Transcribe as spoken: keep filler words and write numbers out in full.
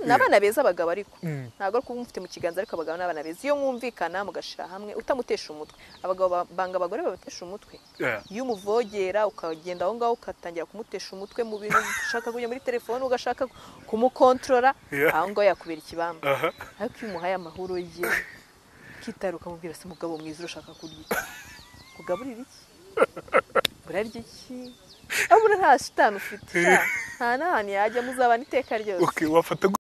nabana beza abagabo ariko ntago kuba mufite mu kiganza ariko abagabo nabana beza iyo mwumvikana mugashira hamwe utamutesha umutwe abagabo banga abagore babatesha umutwe iyo umuvogera ukagenda aho ngaho ukatangira kumutesha umutwe mu bintu ushaka kujya muri telefone ugashaka kumukontrola aho ngo yakubera ikibamba ariko iyo umuhaye amahoro ye kitaruka mubwira se mugabo mwiza ushaka kurya kugaburira iki burarya iki abura nta shitani ufite nta nahani yajya muzabana iteka ryose okay wafata